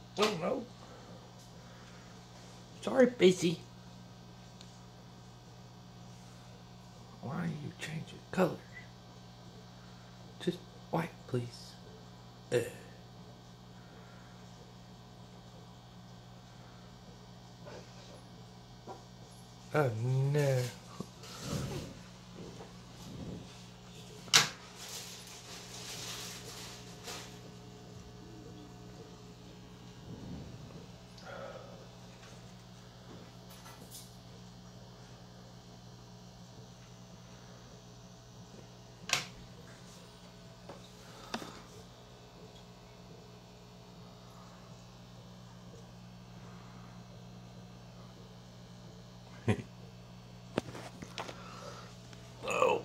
Oh no. Sorry, busy. Why are you changing colors? Just white, please. Oh no. Oh.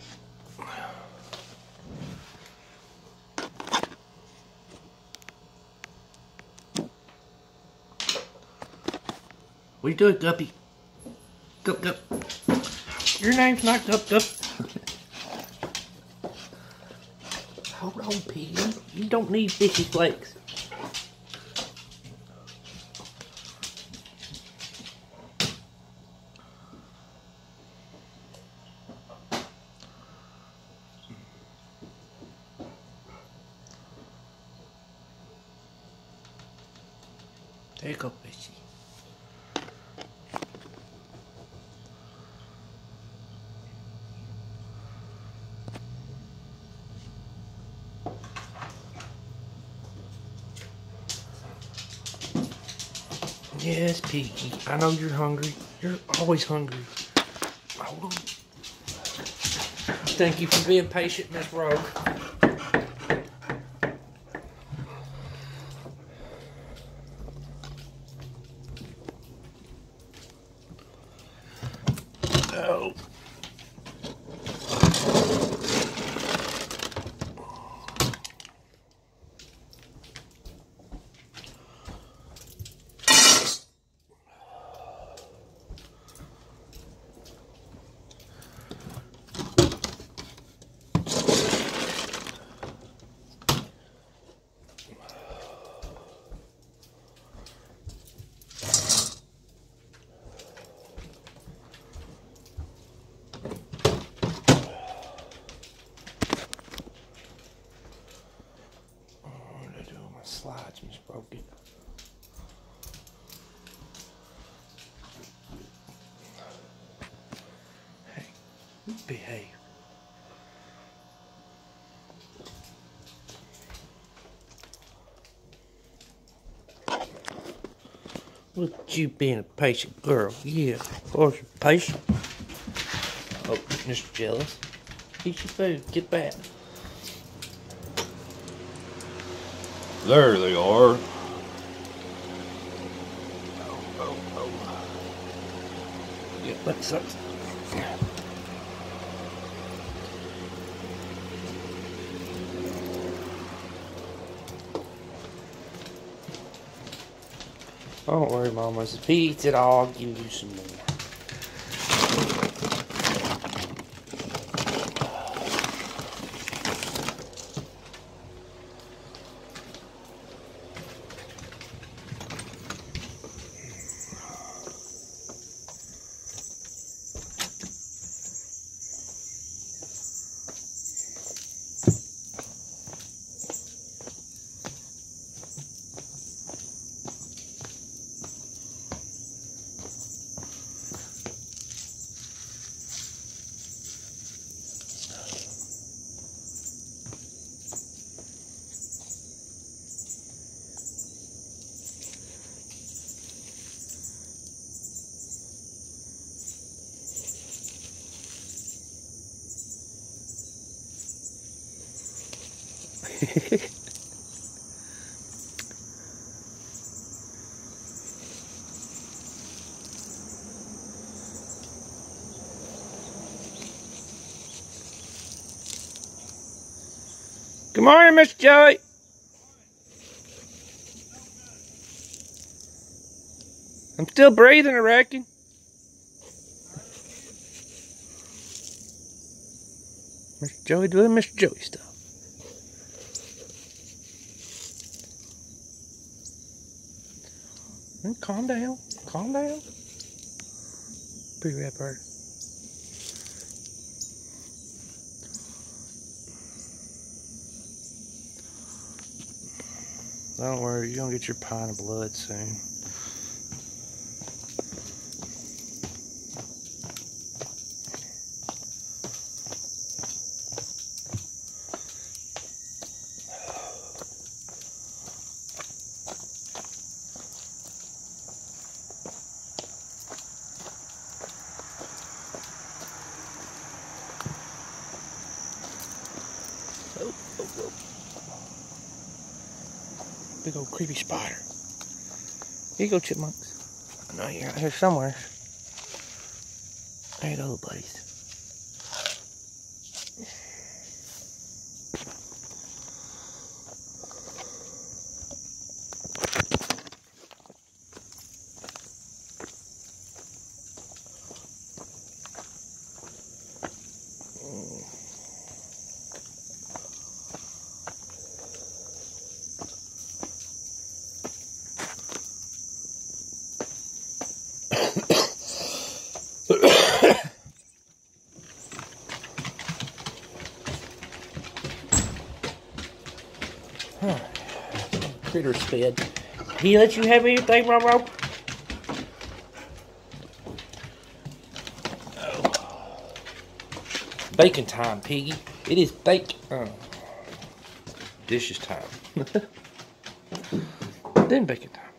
What are you doing, Guppy? Gup, Gup. Your name's not Gup, Gup. Hold on, Piggy. You don't need fishy flakes. There you go, fishy. Yes, Piggy. I know you're hungry. You're always hungry. Hold on. Thank you for being patient, Miss Rogue. Oh. Slides was broken. Hey, behave. Look at you being a patient girl. Yeah, of course you're patient. Oh, Mr. Jealous. Eat your food. Get back. There they are. Oh. Yeah, let's start. Don't worry, Mama. If he eats it all, I'll give you some more. Good morning, Mr. Joey. I'm still breathing, I reckon. Mr. Joey doing Mr. Joey stuff. Calm down. Calm down. Pretty red bird. Don't worry, you're gonna get your pint of blood soon. Oh. Big old creepy spider. Here you go, chipmunks. I know you're out here somewhere. There you go, buddies. Critters fed. He let you have anything, Rob? Oh. Bacon time, piggy. It is dishes time. Then bacon time.